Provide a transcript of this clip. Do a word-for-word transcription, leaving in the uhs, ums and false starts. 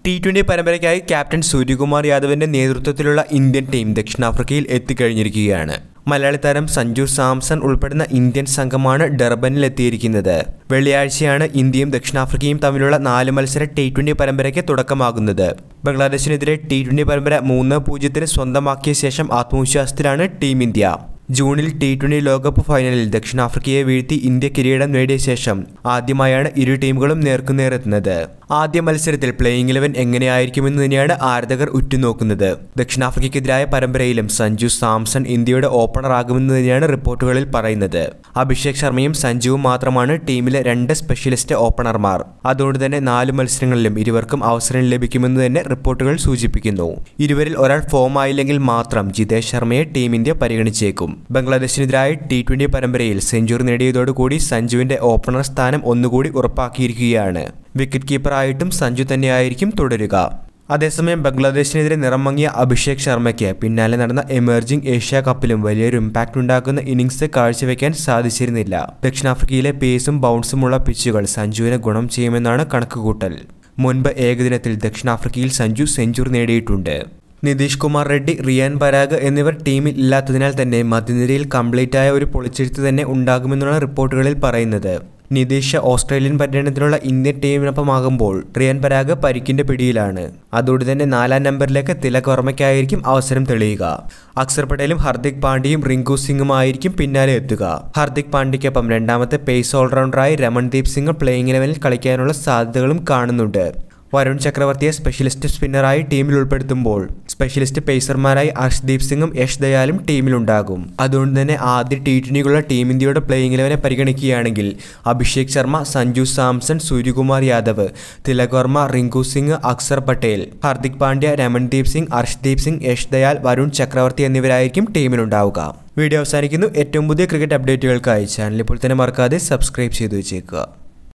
T twenty പരമ്പരയ്ക്കായി captain Suryakumar യാദവിന്റെ നേതൃത്വത്തിലുള്ള ഇന്ത്യൻ ടീം ദക്ഷിണാഫ്രിക്കയിൽ എത്തിക്കഴിഞ്ഞിരിക്കുകയാണ്. മലയാളി താരം സഞ്ജു സാംസൺ ഉൾപ്പെടുന്ന ഇന്ത്യൻ സംഘമാണ് ഡർബനിൽ എത്തിയിരിക്കുന്നത്. വെള്ളിയാഴ്ചയാണ് ഇന്ത്യയും ദക്ഷിണാഫ്രിക്കയും തമ്മിലുള്ള നാല് മത്സര ടി ട്വൻ്റി പരമ്പരയ്ക്ക് തുടക്കമാകുന്നത്. ബംഗ്ലാദേശിനെതിരെ ടി ട്വൻ്റി പരമ്പര മൂന്ന് പൂജ്യത്തിന് സ്വന്തമാക്കിയ ശേഷം ആത്മവിശ്വാസത്തിലാണ് ടീം ഇന്ത്യ. ജൂണിൽ ടി ട്വൻ്റി ലോകകപ്പ് ഫൈനലിൽ ദക്ഷിണാഫ്രിക്കയെ വീഴ്ത്തി ഇന്ത്യ കിരീടം നേടിയ ശേഷം ആദ്യമായാണ് ഇരു ടീമുകളും നേർക്കുനേരെത്തുന്നത്. ആദ്യ മത്സരത്തിൽ പ്ലേയിങ് ഇലവൻ എങ്ങനെയായിരിക്കുമെന്ന് തന്നെയാണ് ആരാധകർ ഉറ്റുനോക്കുന്നത്. ദക്ഷിണാഫ്രിക്കയ്ക്കെതിരായ പരമ്പരയിലും സഞ്ജു സാംസൺ ഇന്ത്യയുടെ ഓപ്പണർ ആകുമെന്ന് തന്നെയാണ് റിപ്പോർട്ടുകളിൽ പറയുന്നത്. അഭിഷേക് ശർമ്മയും സഞ്ജുവും മാത്രമാണ് ടീമിലെ രണ്ട് സ്പെഷ്യലിസ്റ്റ് ഓപ്പണർമാർ. അതുകൊണ്ട് തന്നെ നാല് മത്സരങ്ങളിലും ഇരുവർക്കും അവസരം ലഭിക്കുമെന്ന് തന്നെ റിപ്പോർട്ടുകൾ സൂചിപ്പിക്കുന്നു. ഇരുവരിൽ ഒരാൾ ഫോം ആയില്ലെങ്കിൽ മാത്രം ജിതേഷ് ശർമ്മയെ ടീം ഇന്ത്യ പരിഗണിച്ചേക്കും. ബംഗ്ലാദേശിനെതിരായ ടി ട്വൻ്റി പരമ്പരയിൽ സെഞ്ചുറി നേടിയതോടുകൂടി സഞ്ജുവിന്റെ ഓപ്പണർ സ്ഥാനം ഒന്നുകൂടി ഉറപ്പാക്കിയിരിക്കുകയാണ്. വിക്കറ്റ് കീപ്പറായിട്ടും സഞ്ജു തന്നെയായിരിക്കും തുടരുക. അതേസമയം ബംഗ്ലാദേശിനെതിരെ നിറം മങ്ങിയ അഭിഷേക് ശർമ്മയ്ക്ക് പിന്നാലെ നടന്ന എമർജിംഗ് ഏഷ്യ കപ്പിലും വലിയൊരു ഇമ്പാക്റ്റ് ഉണ്ടാക്കുന്ന ഇന്നിംഗ്സ് കാഴ്ചവെക്കാൻ സാധിച്ചിരുന്നില്ല. ദക്ഷിണാഫ്രിക്കയിലെ പേസും ബൗൺസുമുള്ള പിച്ചുകൾ സഞ്ജുവിന് ഗുണം ചെയ്യുമെന്നാണ് കണക്കുകൂട്ടൽ. മുൻപ് ഏകദിനത്തിൽ ദക്ഷിണാഫ്രിക്കയിൽ സഞ്ജു സെഞ്ചുറി നേടിയിട്ടുണ്ട്. നിതീഷ് കുമാർ റെഡ്ഡി, റിയാൻ പരാഗ് എന്നിവർ ടീമിൽ ഇല്ലാത്തതിനാൽ തന്നെ മധ്യനിരയിൽ കംപ്ലീറ്റായ ഒരു പൊളിച്ചെഴുത്ത് തന്നെ ഉണ്ടാകുമെന്നുള്ള റിപ്പോർട്ടുകളിൽ പറയുന്നത്. നിതീഷ് ഓസ്ട്രേലിയൻ പര്യടനത്തിനുള്ള ഇന്ത്യൻ ടീമിനൊപ്പമാകുമ്പോൾ റിയാൻ പരാഗ് പരിക്കിന്റെ പിടിയിലാണ്. അതുകൊണ്ട് തന്നെ നാലാം നമ്പറിലേക്ക് തിലക് വർമ്മയ്ക്കായിരിക്കും അവസരം തെളിയുക. അക്സർ പട്ടേലും ഹർദിക് പാണ്ഡ്യയും റിങ്കു സിംഗുമായിരിക്കും പിന്നാലെ എത്തുക. ഹർദിക് പാണ്ഡ്യയ്ക്കൊപ്പം രണ്ടാമത്തെ പേസ് ഓൾറൗണ്ടറായി രമൺദീപ് സിംഗ് പ്ലേയിങ് ഇലവനിൽ കളിക്കാനുള്ള സാധ്യതകളും കാണുന്നുണ്ട്. വരുൺ ചക്രവർത്തിയെ സ്പെഷ്യലിസ്റ്റ് സ്പിന്നറായി ടീമിൽ ഉൾപ്പെടുത്തുമ്പോൾ സ്പെഷ്യലിസ്റ്റ് പേസർമാരായി അർഷ്ദീപ് സിംഗും യഷ് ദയാലും ടീമിലുണ്ടാകും. അതുകൊണ്ട് തന്നെ ആദ്യ ടി ട്വൻ്റിക്കുള്ള ടീം ഇന്ത്യയുടെ പ്ലേയിങ് ഇലവനെ പരിഗണിക്കുകയാണെങ്കിൽ അഭിഷേക് ശർമ്മ, സഞ്ജു സാംസൺ, സൂര്യകുമാർ യാദവ്, തിലക് വർമ്മ, റിങ്കു സിംഗ്, അക്സർ പട്ടേൽ, ഹർദിക് പാണ്ഡ്യ, രമൺദീപ് സിംഗ്, അർഷ്ദീപ് സിംഗ്, യഷ് ദയാൽ, വരുൺ ചക്രവർത്തി എന്നിവരായിരിക്കും ടീമിലുണ്ടാവുക. വീഡിയോ അവസാനിക്കുന്നു. ഏറ്റവും പുതിയ ക്രിക്കറ്റ് അപ്ഡേറ്റുകൾക്കായി ചാനൽ ഇപ്പോൾ തന്നെ മറക്കാതെ സബ്സ്ക്രൈബ് ചെയ്തു വെച്ചേക്കുക.